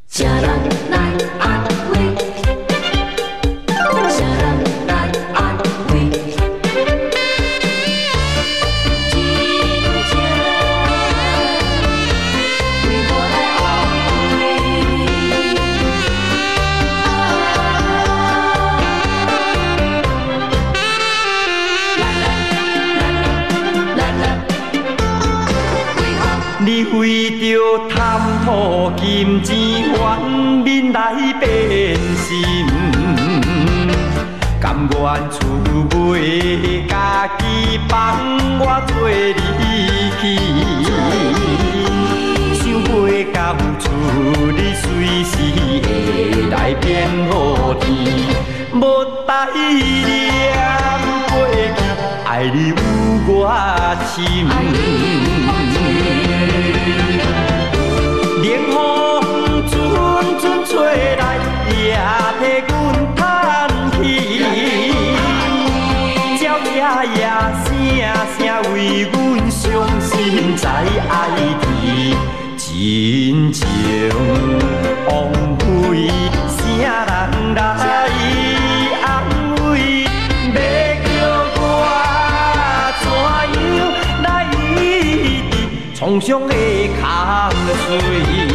啥人来安慰？啥人来安慰？真情为我来安慰。 你为着贪图金钱，怨民来变心，甘愿厝卖家己放我做离去，想袂到厝你随时会来变好天，无待念过去，爱你有我心。冷风阵阵吹来，也替阮叹气。鸟夜夜声声为阮伤心，知爱天真情枉费，啥人来安慰？要叫我怎样来医治创伤的空碎？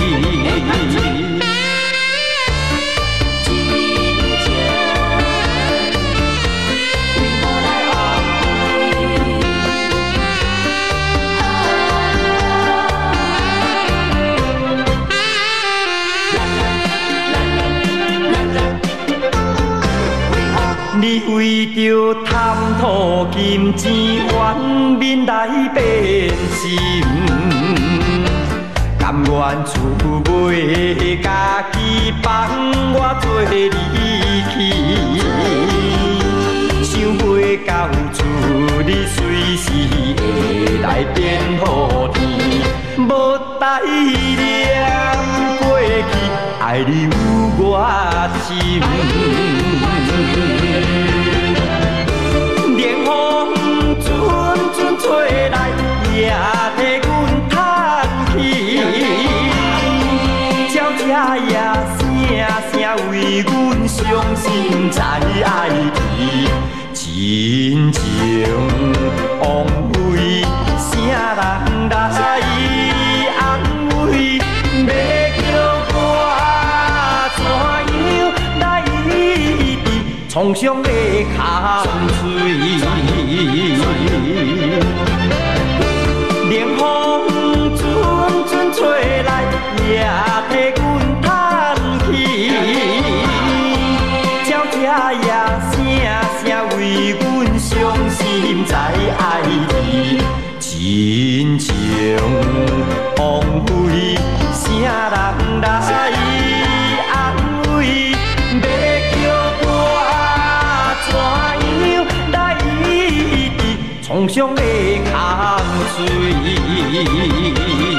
你为着贪图金钱，怨民来变心，甘愿厝卖家己放我做离去，想袂到厝你随时会来变好天，无待念过去，爱你有我心。冷风阵阵吹来，也替阮叹气。鸟夜夜声声为阮伤心，知爱天真情枉费，啥人来安慰？要叫我怎样来医治创伤的空碎？冷风阵阵吹来，也替阮叹气。鸟夜夜声声为阮伤心，知爱天真情枉费，啥人来安慰？要叫我怎样来医治创伤的空碎？